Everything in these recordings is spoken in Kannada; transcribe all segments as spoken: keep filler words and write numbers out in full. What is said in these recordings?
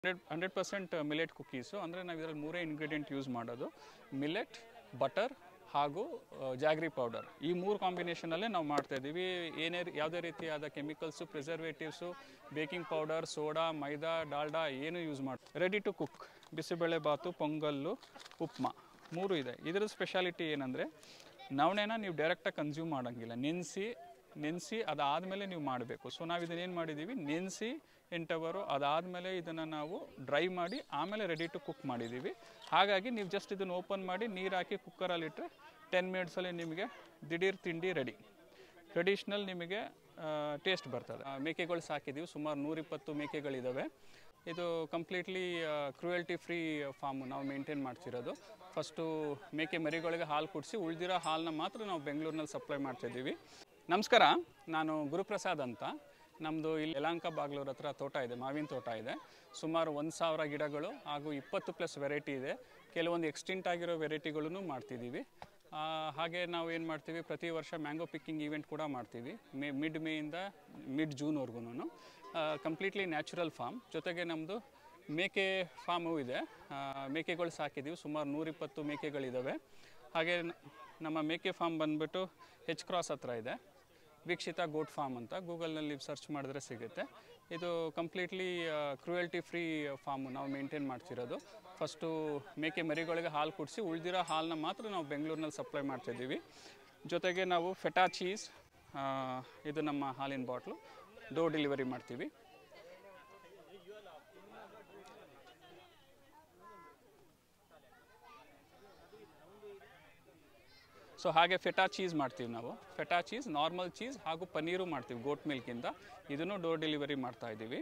Hundred hundred percent millet cookies ಅಂದರೆ ನಾವು ಇದರಲ್ಲಿ ಮೂರೇ ಇಂಗ್ರೀಡಿಯೆಂಟ್ ಯೂಸ್ ಮಾಡೋದು, ಮಿಲೆಟ್, ಬಟರ್ ಹಾಗೂ ಜಾಗ್ರಿ ಪೌಡರ್. ಈ ಮೂರು ಕಾಂಬಿನೇಷನಲ್ಲೇ ನಾವು ಮಾಡ್ತಾಯಿದ್ದೀವಿ. ಏನೇ ಯಾವುದೇ ರೀತಿಯಾದ chemicals, preservatives, baking powder, soda, maida, Dalda ಏನು ಯೂಸ್ ಮಾಡಿ ready to cook. Bisibele bath, pongal, upma ಮೂರು ಇದೆ. ಇದರ ಸ್ಪೆಷಾಲಿಟಿ ಏನಂದರೆ ನವಣೆನ ನೀವು ಡೈರೆಕ್ಟಾಗಿ ಕನ್ಸ್ಯೂಮ್ ಮಾಡೋಂಗಿಲ್ಲ, ನೆನೆಸಿ ನೆನೆಸಿ ಅದಾದಮೇಲೆ ನೀವು ಮಾಡಬೇಕು. ಸೊ ನಾವು ಇದನ್ನೇನು ಮಾಡಿದ್ದೀವಿ, ನೆನೆಸಿ ಎಂಟು ಅವರು ಅದಾದಮೇಲೆ ಇದನ್ನು ನಾವು ಡ್ರೈ ಮಾಡಿ ಆಮೇಲೆ ರೆಡಿ ಟು ಕುಕ್ ಮಾಡಿದ್ದೀವಿ. ಹಾಗಾಗಿ ನೀವು ಜಸ್ಟ್ ಇದನ್ನು ಓಪನ್ ಮಾಡಿ ನೀರು ಹಾಕಿ ಕುಕ್ಕರಲ್ಲಿಟ್ಟರೆ ಟೆನ್ ಮಿನಿಟ್ಸಲ್ಲಿ ನಿಮಗೆ ದಿಢೀರ್ ತಿಂಡಿ ರೆಡಿ. ಟ್ರೆಡಿಷ್ನಲ್ ನಿಮಗೆ ಟೇಸ್ಟ್ ಬರ್ತದೆ. ಮೇಕೆಗಳು ಸಾಕಿದ್ದೀವಿ, ಸುಮಾರು ನೂರಿಪ್ಪತ್ತು ಮೇಕೆಗಳಿದ್ದಾವೆ. ಇದು ಕಂಪ್ಲೀಟ್ಲಿ ಕ್ರೂಯಲ್ಟಿ ಫ್ರೀ ಫಾರ್ಮು ನಾವು ಮೇಂಟೈನ್ ಮಾಡ್ತಿರೋದು. ಫಸ್ಟು ಮೇಕೆ ಮರಿಗಳಿಗೆ ಹಾಲು ಕುಡಿಸಿ ಉಳಿದಿರೋ ಹಾಲನ್ನ ಮಾತ್ರ ನಾವು ಬೆಂಗಳೂರಿನಲ್ಲಿ ಸಪ್ಲೈ ಮಾಡ್ತಿದ್ದೀವಿ. ನಮಸ್ಕಾರ, ನಾನು ಗುರುಪ್ರಸಾದ್ ಅಂತ. ನಮ್ಮದು ಇಲ್ಲಿ ಯಲಹಂಕ ಬಾಗ್ಲೂರು ಹತ್ರ ತೋಟ ಇದೆ, ಮಾವಿನ ತೋಟ ಇದೆ. ಸುಮಾರು ಒಂದು ಸಾವಿರ ಗಿಡಗಳು ಹಾಗೂ ಇಪ್ಪತ್ತು ಪ್ಲಸ್ ವೆರೈಟಿ ಇದೆ. ಕೆಲವೊಂದು ಎಕ್ಸ್ಟಿಂಟ್ ಆಗಿರೋ ವೆರೈಟಿಗಳೂ ಮಾಡ್ತಿದ್ದೀವಿ. ಹಾಗೆ ನಾವು ಏನು ಮಾಡ್ತೀವಿ, ಪ್ರತಿ ವರ್ಷ ಮ್ಯಾಂಗೋ ಪಿಕ್ಕಿಂಗ್ ಈವೆಂಟ್ ಕೂಡ ಮಾಡ್ತೀವಿ, ಮೇ ಮಿಡ್ ಮೇಯಿಂದ ಮಿಡ್ ಜೂನ್ವರೆಗೂ. Completely natural farm. ಜೊತೆಗೆ ನಮ್ಮದು ಮೇಕೆ ಫಾರ್ಮು ಇದೆ, ಮೇಕೆಗಳು ಸಾಕಿದ್ದೀವಿ, ಸುಮಾರು ನೂರಿಪ್ಪತ್ತು ಮೇಕೆಗಳಿದ್ದಾವೆ. ಹಾಗೆ ನಮ್ಮ ಮೇಕೆ ಫಾರ್ಮ್ ಬಂದುಬಿಟ್ಟು ಹೆಚ್ ಕ್ರಾಸ್ ಹತ್ರ ಇದೆ, ವೀಕ್ಷಿತ ಗೋಟ್ ಫಾರ್ಮ್ ಅಂತ ಗೂಗಲ್ನಲ್ಲಿ ಸರ್ಚ್ ಮಾಡಿದ್ರೆ ಸಿಗುತ್ತೆ. ಇದು ಕಂಪ್ಲೀಟ್ಲಿ ಕ್ರೂಯಲ್ಟಿ ಫ್ರೀ ಫಾರ್ಮು ನಾವು ಮೇಂಟೈನ್ ಮಾಡ್ತಿರೋದು. ಫಸ್ಟು ಮೇಕೆ ಮರಿಗಳಿಗೆ ಹಾಲು ಕುಡಿಸಿ ಉಳಿದಿರೋ ಹಾಲನ್ನ ಮಾತ್ರ ನಾವು ಬೆಂಗಳೂರಿನಲ್ಲಿ ಸಪ್ಲೈ ಮಾಡ್ತಾಯಿದ್ದೀವಿ. ಜೊತೆಗೆ ನಾವು ಫೆಟಾ ಚೀಸ್, ಇದು ನಮ್ಮ ಹಾಲಿನ ಬಾಟ್ಲು, ಡೋರ್ ಡೆಲಿವರಿ ಮಾಡ್ತೀವಿ. ಸೊ ಹಾಗೆ ಫೆಟಾ ಚೀಸ್ ಮಾಡ್ತೀವಿ ನಾವು. ಫೆಟಾ ಚೀಸ್, ನಾರ್ಮಲ್ ಚೀಸ್ ಹಾಗೂ ಪನ್ನೀರು ಮಾಡ್ತೀವಿ ಗೋಟ್ ಮಿಲ್ಕಿಂದ. ಇದನ್ನು ಡೋರ್ ಡೆಲಿವರಿ ಮಾಡ್ತಾಯಿದ್ದೀವಿ.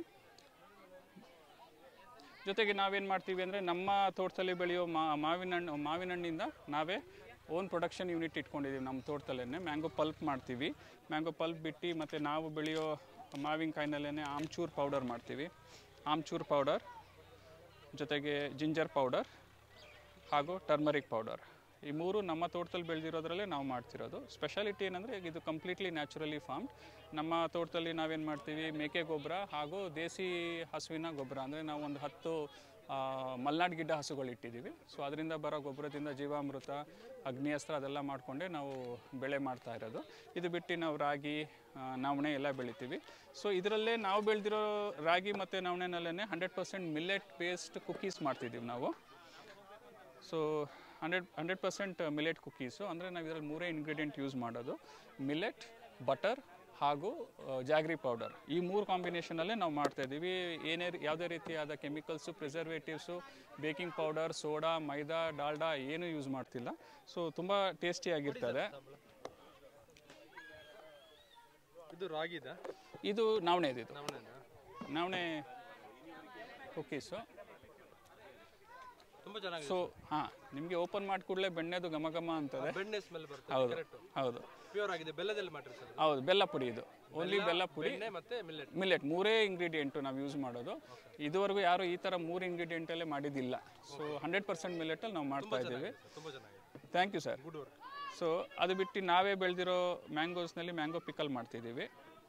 ಜೊತೆಗೆ ನಾವೇನು ಮಾಡ್ತೀವಿ ಅಂದರೆ ನಮ್ಮ ತೋಟದಲ್ಲಿ ಬೆಳೆಯೋ ಮಾ ಮಾವಿನ ಹಣ್ಣು ಮಾವಿನ ಹಣ್ಣಿಂದ ನಾವೇ ಓನ್ ಪ್ರೊಡಕ್ಷನ್ ಯೂನಿಟ್ ಇಟ್ಕೊಂಡಿದ್ದೀವಿ ನಮ್ಮ ತೋಟದಲ್ಲೇ. ಮ್ಯಾಂಗೋ ಪಲ್ಪ್ ಮಾಡ್ತೀವಿ. ಮ್ಯಾಂಗೋ ಪಲ್ಪ್ ಬಿಟ್ಟು ಮತ್ತು ನಾವು ಬೆಳೆಯೋ ಮಾವಿನಕಾಯಿನಲ್ಲೇ ಆಮ್ಚೂರ್ ಪೌಡರ್ ಮಾಡ್ತೀವಿ. ಆಮ್ಚೂರ್ ಪೌಡರ್ ಜೊತೆಗೆ ಜಿಂಜರ್ ಪೌಡರ್ ಹಾಗೂ ಟರ್ಮರಿಕ್ ಪೌಡರ್, ಈ ಮೂರು ನಮ್ಮ ತೋಟದಲ್ಲಿ ಬೆಳೆದಿರೋದ್ರಲ್ಲೇ ನಾವು ಮಾಡ್ತಿರೋದು. ಸ್ಪೆಷಾಲಿಟಿ ಏನಂದರೆ ಇದು ಕಂಪ್ಲೀಟ್ಲಿ ನ್ಯಾಚುರಲಿ ಫಾರ್ಮ್ಡ್. ನಮ್ಮ ತೋಟದಲ್ಲಿ ನಾವೇನು ಮಾಡ್ತೀವಿ, ಮೇಕೆ ಗೊಬ್ಬರ ಹಾಗೂ ದೇಸಿ ಹಸುವಿನ ಗೊಬ್ಬರ, ಅಂದರೆ ನಾವು ಒಂದು ಹತ್ತು ಮಲ್ನಾಡು ಗಿಡ್ಡ ಹಸುಗಳು ಇಟ್ಟಿದ್ದೀವಿ. ಸೊ ಅದರಿಂದ ಬರೋ ಗೊಬ್ಬರದಿಂದ ಜೀವಾಮೃತ, ಅಗ್ನಿಯಸ್ತ್ರ ಅದೆಲ್ಲ ಮಾಡಿಕೊಂಡೆ ನಾವು ಬೆಳೆ ಮಾಡ್ತಾ ಇರೋದು. ಇದು ಬಿಟ್ಟು ನಾವು ರಾಗಿ, ನವಣೆ ಎಲ್ಲ ಬೆಳಿತೀವಿ. ಸೊ ಇದರಲ್ಲೇ ನಾವು ಬೆಳೆದಿರೋ ರಾಗಿ ಮತ್ತು ನವಣೆನಲ್ಲೇ hundred percent millet based cookies ಮಾಡ್ತಿದ್ದೀವಿ ನಾವು. So hundred hundred percent millet cookies ಅಂದರೆ ನಾವು ಇದರಲ್ಲಿ ಮೂರೇ ಇಂಗ್ರೀಡಿಯೆಂಟ್ ಯೂಸ್ ಮಾಡೋದು, ಮಿಲೆಟ್, ಬಟರ್ ಹಾಗೂ ಜಾಗ್ರಿ ಪೌಡರ್. ಈ ಮೂರು ಕಾಂಬಿನೇಷನಲ್ಲೇ ನಾವು ಮಾಡ್ತಾಯಿದ್ದೀವಿ. ಏನೇ ಯಾವುದೇ ರೀತಿಯಾದ chemicals, preservatives, baking powder, soda, maida, Dalda ಏನು ಯೂಸ್ ಮಾಡ್ತಿಲ್ಲ. ಸೊ ತುಂಬ ಟೇಸ್ಟಿಯಾಗಿರ್ತದೆ. ಇದು ರಾಗಿದ, ಇದು ನವಣೆದು, ಇದು ನವಣೆ ಕುಕ್ಕೀಸು. ಸೊ ಹಾಂ, ನಿಮಗೆ ಓಪನ್ ಮಾಡಿ ಕೂಡಲೇ ಬೆಣ್ಣೆದು ಘಮ ಘಮ ಅಂತದೆ. ಬೆಣ್ಣೆ ಸ್ಮೆಲ್ ಬರ್ತದೆ. ಹೌದು ಹೌದು ಪ್ಯೂರ್ ಆಗಿದೆ. ಬೆಲ್ಲದಲ್ಲಿ ಮಾಡಿರಿ ಸರ್? ಹೌದು, ಬೆಲ್ಲ ಪುಡಿ. ಇದು ಓನ್ಲಿ ಬೆಲ್ಲ ಪುಡಿ ಮತ್ತೆ ಮಿಲೆಟ್. ಮಿಲೆಟ್ ಮೂರೇ ಇಂಗ್ರೀಡಿಯೆಂಟು ನಾವು ಯೂಸ್ ಮಾಡೋದು. ಇದುವರೆಗೂ ಯಾರು ಈ ಥರ ಮೂರು ಇಂಗ್ರೀಡಿಯೆಂಟಲ್ಲೇ ಮಾಡಿದ್ದಿಲ್ಲ. ಸೊ ಹಂಡ್ರೆಡ್ ಪರ್ಸೆಂಟ್ ಮಿಲೆಟಲ್ಲಿ ನಾವು ಮಾಡ್ತಾ ಇದ್ದೀವಿ. Thank you sir. ಸೊ ಅದು ಬಿಟ್ಟು ನಾವೇ ಬೆಳೆದಿರೋ ಮ್ಯಾಂಗೋಸ್ನಲ್ಲಿ ಮ್ಯಾಂಗೋ ಪಿಕಲ್ ಮಾಡ್ತಿದ್ದೀವಿ.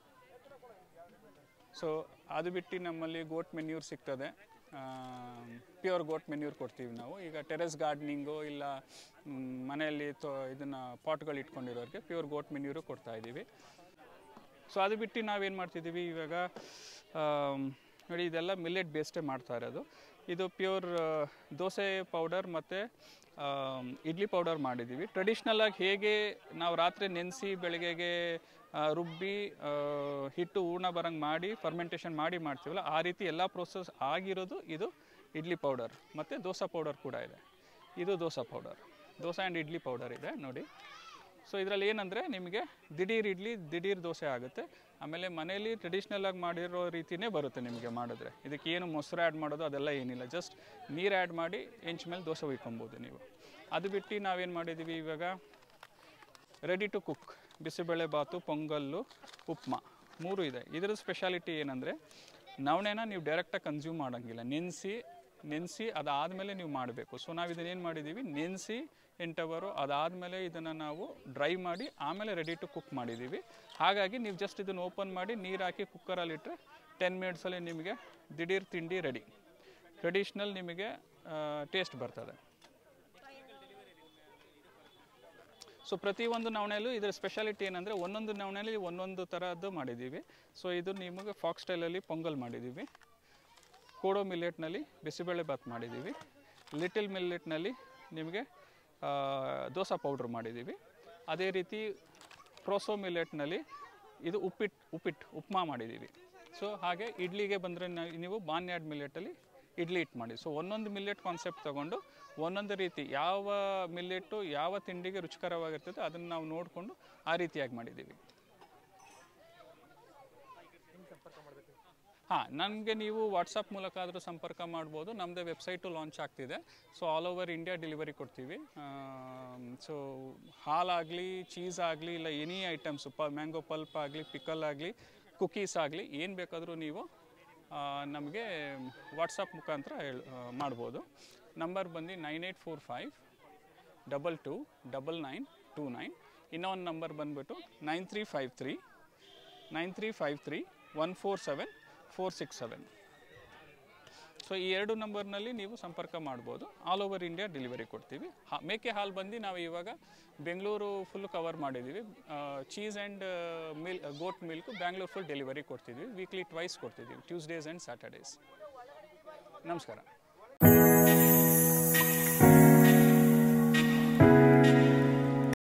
ಸೊ ಅದು ಬಿಟ್ಟು ನಮ್ಮಲ್ಲಿ ಗೋಟ್ ಮೆನ್ಯೂರ್ ಸಿಗ್ತದೆ, ಪ್ಯೂರ್ ಗೋಟ್ ಮೆನ್ಯೂರ್ ಕೊಡ್ತೀವಿ ನಾವು. ಈಗ ಟೆರೆಸ್ ಗಾರ್ಡನಿಂಗು ಇಲ್ಲ ಮನೆಯಲ್ಲಿ ತೋ ಇದನ್ನು ಪಾಟ್ಗಳು ಇಟ್ಕೊಂಡಿರೋರಿಗೆ ಪ್ಯೂರ್ ಗೋಟ್ ಮೆನ್ಯೂರು ಕೊಡ್ತಾಯಿದ್ದೀವಿ. ಸೊ ಅದು ಬಿಟ್ಟು ನಾವೇನು ಮಾಡ್ತಿದ್ದೀವಿ ಇವಾಗ, ನೋಡಿ ಇದೆಲ್ಲ ಮಿಲ್ಲೆಟ್ ಬೇಸ್ಡೇ ಮಾಡ್ತಾ ಇರೋದು. ಇದು ಪ್ಯೂರ್ ದೋಸೆ ಪೌಡರ್ ಮತ್ತು ಇಡ್ಲಿ ಪೌಡರ್ ಮಾಡಿದ್ದೀವಿ. ಟ್ರೆಡಿಷ್ನಲಾಗಿ ಹೇಗೆ ನಾವು ರಾತ್ರಿ ನೆನೆಸಿ ಬೆಳಗ್ಗೆಗೆ ರುಬ್ಬಿ ಹಿಟ್ಟು ಹೂರ್ಣ ಬರಂಗೆ ಮಾಡಿ ಫರ್ಮೆಂಟೇಷನ್ ಮಾಡಿ ಮಾಡ್ತೀವಲ್ಲ, ಆ ರೀತಿ ಎಲ್ಲ ಪ್ರೋಸೆಸ್ ಆಗಿರೋದು ಇದು ಇಡ್ಲಿ ಪೌಡರ್. ಮತ್ತು ದೋಸೆ ಪೌಡರ್ ಕೂಡ ಇದೆ. ಇದು dosa powder, dosa and idli powder ಇದೆ ನೋಡಿ. ಸೊ ಇದರಲ್ಲಿ ಏನಂದರೆ ನಿಮಗೆ ದಿಢೀರ್ ಇಡ್ಲಿ, ದಿಢೀರ್ ದೋಸೆ ಆಗುತ್ತೆ. ಆಮೇಲೆ ಮನೇಲಿ ಟ್ರೆಡಿಷ್ನಲಾಗಿ ಮಾಡಿರೋ ರೀತಿಯೇ ಬರುತ್ತೆ ನಿಮಗೆ ಮಾಡಿದ್ರೆ. ಇದಕ್ಕೆ ಏನು ಮೊಸರು ಆ್ಯಡ್ ಮಾಡೋದು ಅದೆಲ್ಲ ಏನಿಲ್ಲ, ಜಸ್ಟ್ ನೀರು ಆ್ಯಡ್ ಮಾಡಿ ಹೆಂಚ್ ಮೇಲೆ ದೋಸೆ ಒಯ್ಕೊಬೋದು ನೀವು. ಅದು ಬಿಟ್ಟು ನಾವೇನು ಮಾಡಿದ್ದೀವಿ ಇವಾಗ, ready to cook. Bisibele bath, pongal, upma ಮೂರು ಇದೆ. ಇದರ ಸ್ಪೆಷಾಲಿಟಿ ಏನಂದರೆ ನವಣೆನ ನೀವು ಡೈರೆಕ್ಟಾಗಿ ಕನ್ಸ್ಯೂಮ್ ಮಾಡೋಂಗಿಲ್ಲ, ನೆನೆಸಿ ನೆನೆಸಿ ಅದಾದಮೇಲೆ ನೀವು ಮಾಡಬೇಕು. ಸೊ ನಾವು ಇದನ್ನೇನು ಮಾಡಿದ್ದೀವಿ, ನೆನೆಸಿ ಎಂಟು ಅವರು ಅದಾದಮೇಲೆ ಇದನ್ನು ನಾವು ಡ್ರೈ ಮಾಡಿ ಆಮೇಲೆ ರೆಡಿ ಟು ಕುಕ್ ಮಾಡಿದ್ದೀವಿ. ಹಾಗಾಗಿ ನೀವು ಜಸ್ಟ್ ಇದನ್ನು ಓಪನ್ ಮಾಡಿ ನೀರು ಹಾಕಿ ಕುಕ್ಕರಲ್ಲಿಟ್ಟರೆ ಟೆನ್ ಮಿನಿಟ್ಸಲ್ಲಿ ನಿಮಗೆ ದಿಢೀರ್ ತಿಂಡಿ ರೆಡಿ. ಟ್ರೆಡಿಷ್ನಲ್ ನಿಮಗೆ ಟೇಸ್ಟ್ ಬರ್ತದೆ. ಸೊ ಪ್ರತಿಯೊಂದು ನವಣೆಯಲ್ಲೂ ಇದರ ಸ್ಪೆಷಾಲಿಟಿ ಏನಂದರೆ ಒಂದೊಂದು ನವಣೆಯಲ್ಲಿ ಒಂದೊಂದು ಥರದ್ದು ಮಾಡಿದ್ದೀವಿ. ಸೊ ಇದು ನಿಮಗೆ ಫಾಕ್ಸ್ ಸ್ಟೈಲಲ್ಲಿ ಪೊಂಗಲ್ ಮಾಡಿದ್ದೀವಿ, ಕೋಡೋ ಮಿಲ್ಲೆಟ್ನಲ್ಲಿ ಬಿಸಿಬೇಳೆ ಬಾತ್ ಮಾಡಿದ್ದೀವಿ, ಲಿಟಲ್ ಮಿಲ್ಲೆಟ್ನಲ್ಲಿ ನಿಮಗೆ ದೋಸೆ ಪೌಡ್ರ್ ಮಾಡಿದ್ದೀವಿ. ಅದೇ ರೀತಿ ಪ್ರೋಸೋ ಮಿಲ್ಲೆಟ್ನಲ್ಲಿ ಇದು ಉಪ್ಪಿಟ್ಟು ಉಪ್ಪಿಟ್ಟು ಉಪ್ಮಾ ಮಾಡಿದ್ದೀವಿ. ಸೊ ಹಾಗೆ ಇಡ್ಲಿಗೆ ಬಂದರೆ ನೀವು ಬಾನ್ಯಾರ್ಡ್ ಮಿಲ್ಲೆಟಲ್ಲಿ ಇಡ್ಲಿ ಹಿಟ್ಟು ಮಾಡಿ. ಸೊ ಒಂದೊಂದು ಮಿಲ್ಲೆಟ್ ಕಾನ್ಸೆಪ್ಟ್ ತೊಗೊಂಡು ಒಂದೊಂದು ರೀತಿ ಯಾವ ಮಿಲ್ಲೆಟ್ಟು ಯಾವ ತಿಂಡಿಗೆ ರುಚಿಕರವಾಗಿರ್ತದೆ ಅದನ್ನು ನಾವು ನೋಡಿಕೊಂಡು ಆ ರೀತಿಯಾಗಿ ಮಾಡಿದ್ದೀವಿ. ಹಾಂ, ನನಗೆ ನೀವು ವಾಟ್ಸಪ್ ಮೂಲಕ ಆದರೂ ಸಂಪರ್ಕ ಮಾಡ್ಬೋದು. ನಮ್ಮದೇ ವೆಬ್ಸೈಟು ಲಾಂಚ್ ಆಗ್ತಿದೆ. So all over India delivery ಕೊಡ್ತೀವಿ. ಸೊ ಹಾಲಾಗಲಿ, ಚೀಸ್ ಆಗಲಿ, ಇಲ್ಲ ಎನಿ ಐಟಮ್ಸು, ಪ ಮ್ಯಾಂಗೋ ಪಲ್ಪ್ ಆಗಲಿ, ಪಿಕಲ್ ಆಗಲಿ, ಕುಕೀಸ್ ಆಗಲಿ, ಏನು ಬೇಕಾದರೂ ನೀವು ನಮಗೆ ವಾಟ್ಸಪ್ ಮುಖಾಂತರ ಹೇಳಿ ಮಾಡ್ಬೋದು. ನಂಬರ್ ಬಂದು nine eight four five double two double nine two nine. ಇನ್ನೊಂದು ನಂಬರ್ ಬಂದುಬಿಟ್ಟು nine three five three nine three five three one four seven four six seven. So ಈ ಎರಡು ನಂಬರ್ನಲ್ಲಿ ನೀವು ಸಂಪರ್ಕ ಮಾಡ್ಬೋದು. ಆಲ್ ಓವರ್ ಇಂಡಿಯಾ ಡೆಲಿವರಿ ಕೊಡ್ತೀವಿ. ಹಾ, ಮೇಕೆ ಹಾಲು ಬಂದು ನಾವು ಇವಾಗ ಬೆಂಗಳೂರು ಫುಲ್ ಕವರ್ ಮಾಡಿದ್ದೀವಿ. Cheese and milk goat milk Bangalore full delivery ಕೊಡ್ತಿದ್ವಿ. ವೀಕ್ಲಿ ಟ್ವೈಸ್ ಕೊಡ್ತಿದ್ದೀವಿ, ಟ್ಯೂಸ್ಡೇಸ್ ಆ್ಯಂಡ್ ಸ್ಯಾಟರ್ಡೇಸ್. ನಮಸ್ಕಾರ.